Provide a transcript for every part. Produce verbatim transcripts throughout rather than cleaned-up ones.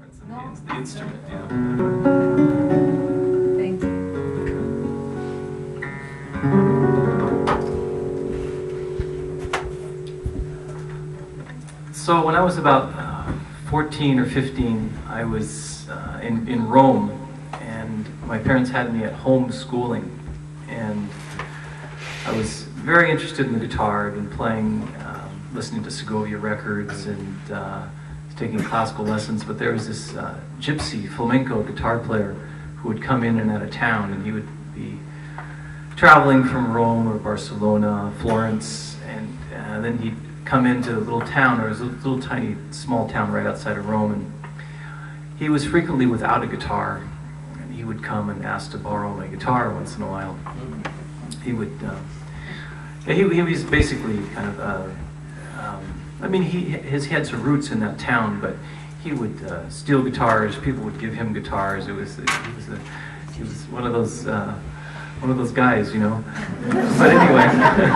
performance and no. the, the instrument, you know. Thank you. So when I was about uh, fourteen or fifteen, I was uh, in, in Rome, and my parents had me at home schooling, and I was very interested in the guitar. I'd been playing, um, listening to Segovia records and uh, taking classical lessons, but there was this uh, gypsy flamenco guitar player who would come in and out of town, and he would be traveling from Rome or Barcelona, Florence, and uh, then he'd come into a little town, or it was a little tiny small town right outside of Rome, and he was frequently without a guitar, and he would come and ask to borrow my guitar once in a while. He would, uh, yeah, he, he was basically kind of, uh, um, I mean, he, his, he had some roots in that town, but he would uh, steal guitars, people would give him guitars. It was, it was a, he was one of those, uh, one of those guys, you know. But anyway.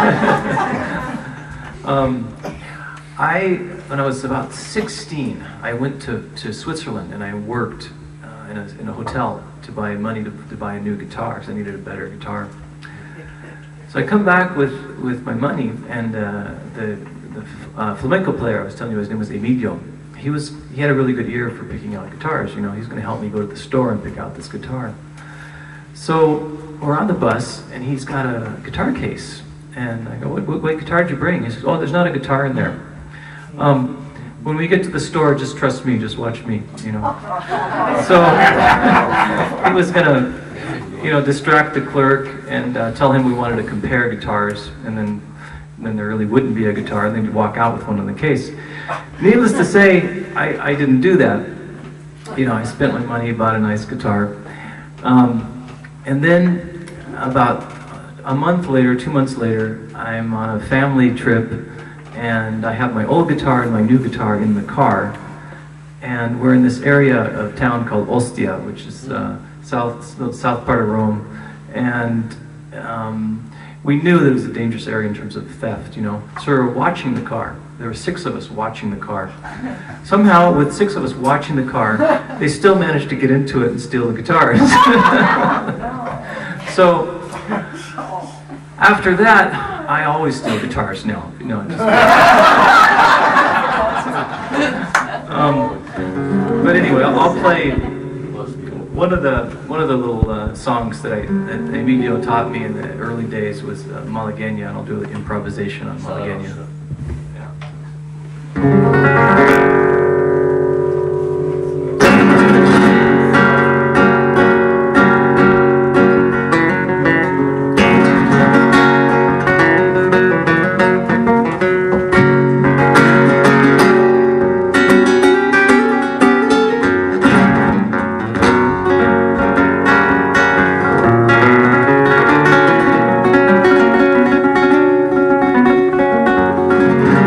Um, I, when I was about sixteen, I went to, to Switzerland and I worked uh, in, a, in a hotel to buy money to, to buy a new guitar because I needed a better guitar. So I come back with, with my money, and uh, the, the uh, flamenco player I was telling you, his name was Emilio. He, was, he had a really good ear for picking out guitars. You know, he's going to help me go to the store and pick out this guitar. So we're on the bus and he's got a guitar case. And I go, what, what, what guitar did you bring? He says, oh, there's not a guitar in there. Um, when we get to the store, just trust me, just watch me, you know. So he was gonna, you know, distract the clerk and uh, tell him we wanted to compare guitars, and then, then there really wouldn't be a guitar, and then he'd walk out with one in the case. Needless to say, I, I didn't do that. You know, I spent my money, bought a nice guitar. Um, and then about a month later, two months later, I'm on a family trip, and I have my old guitar and my new guitar in the car, and we're in this area of town called Ostia, which is uh, south the south part of Rome, and um, we knew that it was a dangerous area in terms of theft, you know. So we were watching the car. There were six of us watching the car. Somehow, with six of us watching the car, they still managed to get into it and steal the guitars. So after that, I always steal guitars now. No, just um, but anyway, I'll, I'll play one of the one of the little uh, songs that, I, that Emilio taught me in the early days was uh, Malagueña, and I'll do an improvisation on Malagueña. Thank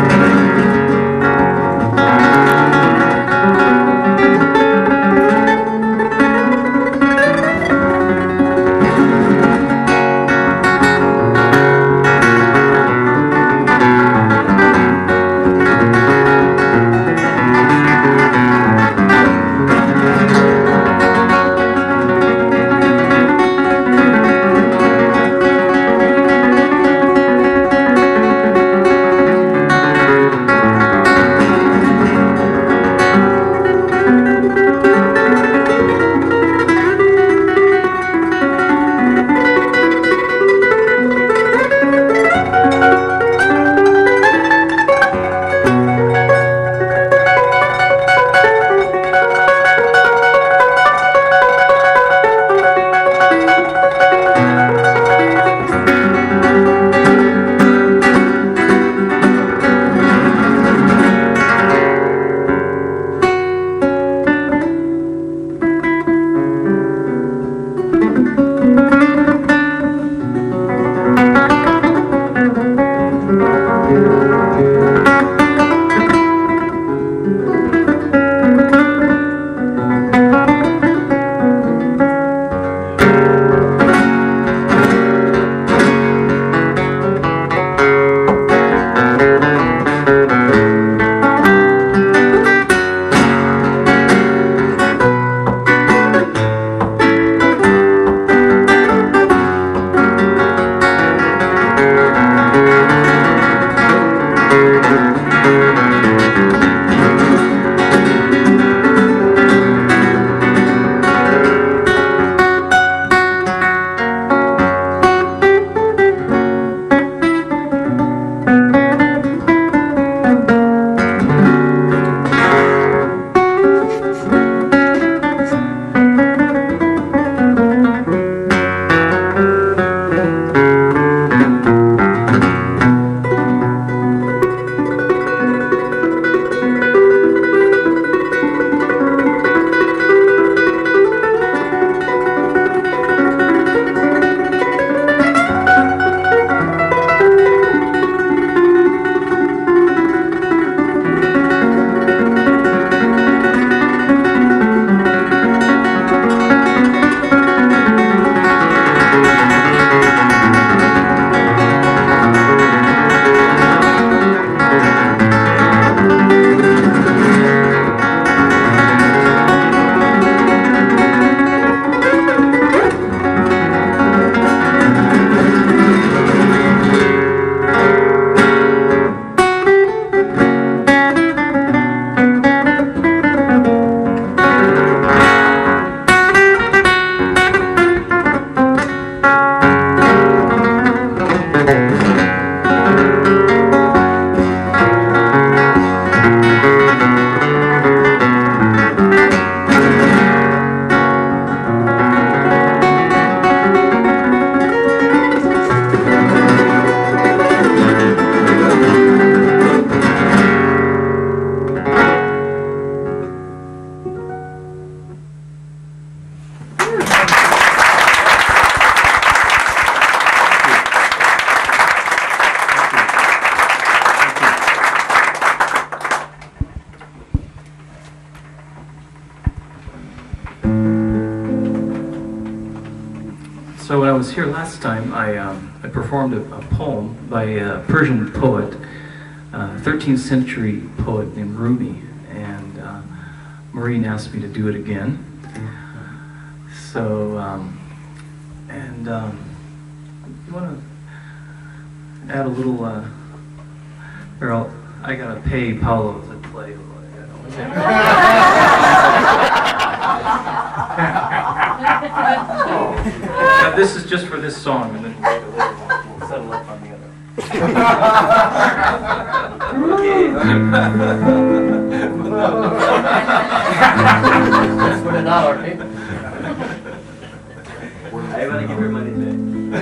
was here last time, I, um, I performed a, a poem by a Persian poet, uh, thirteenth century poet named Rumi, and uh, Maureen asked me to do it again. So, um, and um, you want to add a little, uh, or I'll, I gotta pay Paolo to play. Now, this is just for this song, and then later we'll settle up on the other. That's for the dollar, eh? I want to give her money back.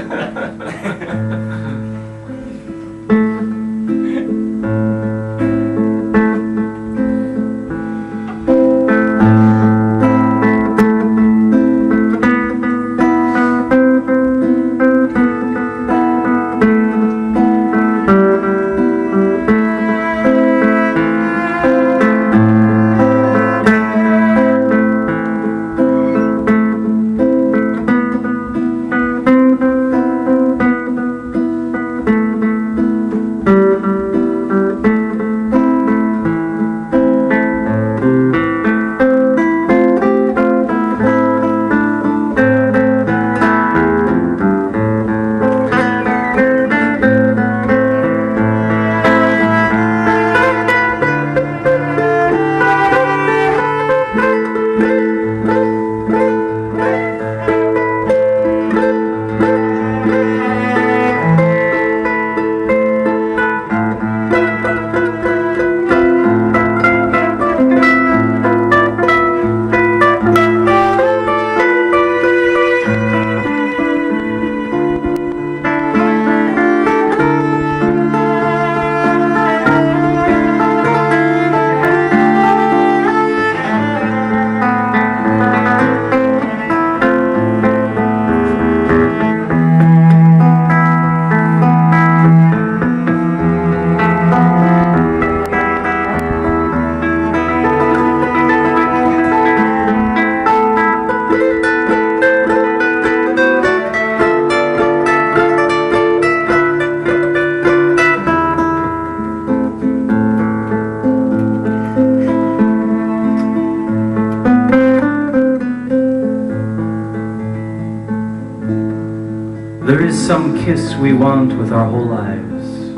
There is some kiss we want with our whole lives.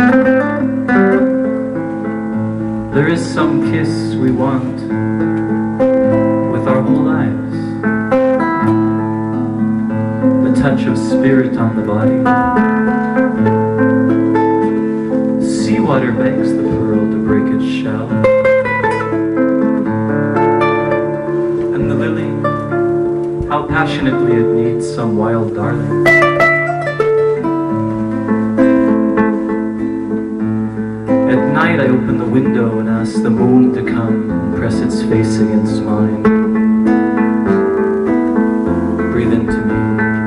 There is some kiss we want with our whole lives. The touch of spirit on the body. Seawater begs the pearl to break its shell. And the lily, how passionately it needs some wild darling. At night I open the window and ask the moon to come and press its face against mine. Breathe into me.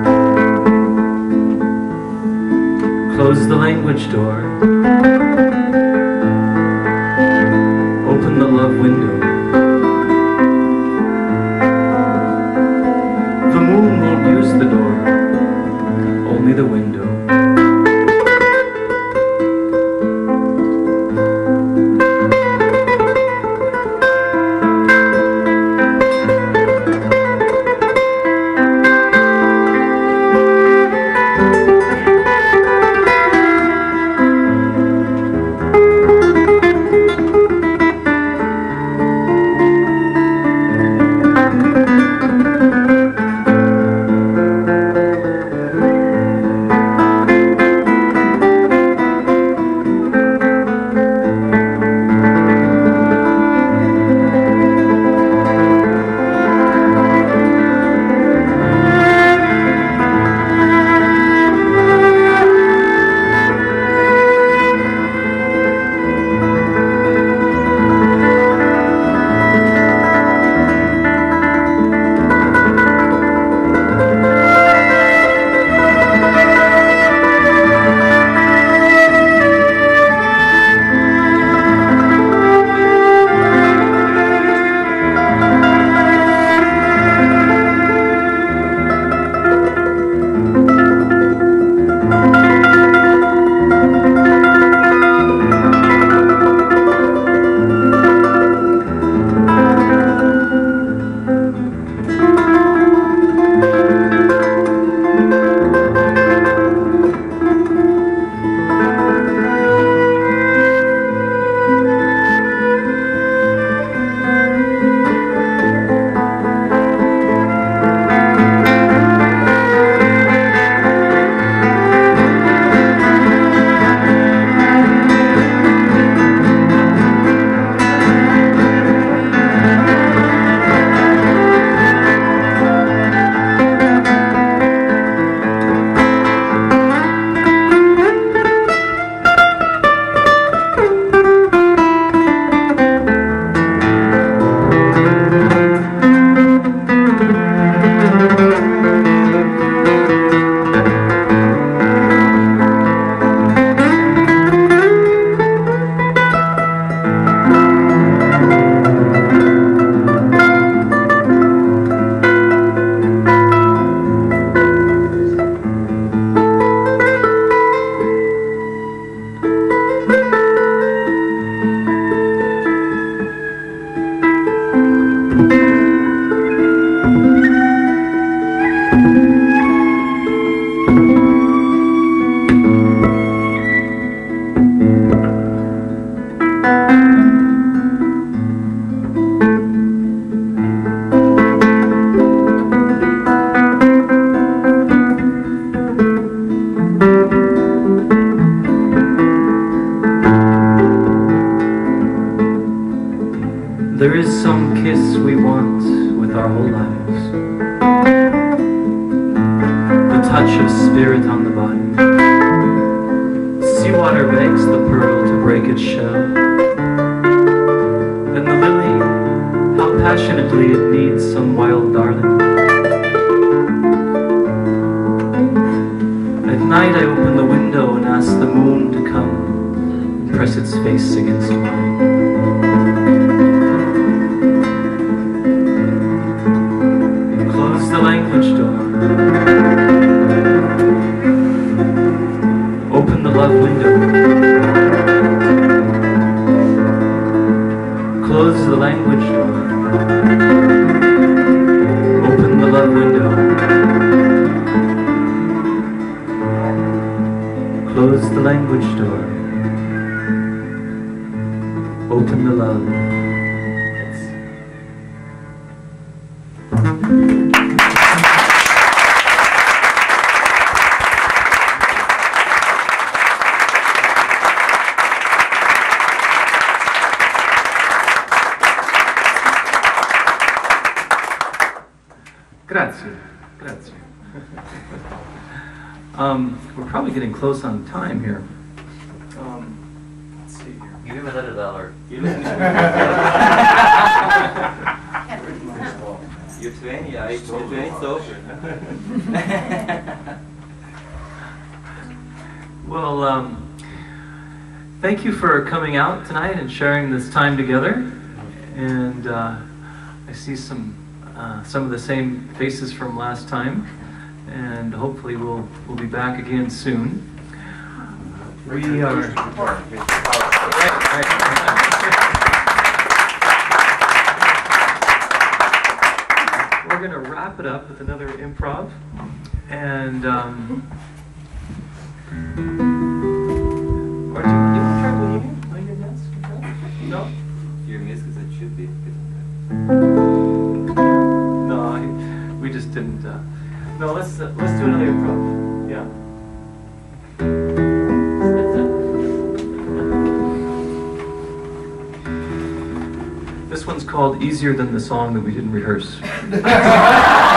Close the language door. Open the love window. The moon won't use the door, only the window. There is some kiss we want with our whole lives, the touch of spirit on the body. Seawater begs the pearl to break its shell, and the lily, how passionately it needs some wild darling. At night I open the window and ask the moon to come and press its face against mine. Close the language door. Open the love window. Close the language door. Open the love window. Close the language door. Open the love. Grazie, grazie. Um, we're probably getting close on time here. Um, let's see here. Give him another dollar. You're twenty, I you're twenty, so. Well, um, thank you for coming out tonight and sharing this time together. And uh, I see some uh, some of the same faces from last time, and hopefully we'll we'll be back again soon. We are. We're going to wrap it up with another improv, and um, or do you want to try Bohemian? Bohemian dance? No? Your music it should be. No, I, we just didn't. Uh, no, let's uh, let's do another improv. Yeah. This one's called Easier Than the Song That We Didn't Rehearse.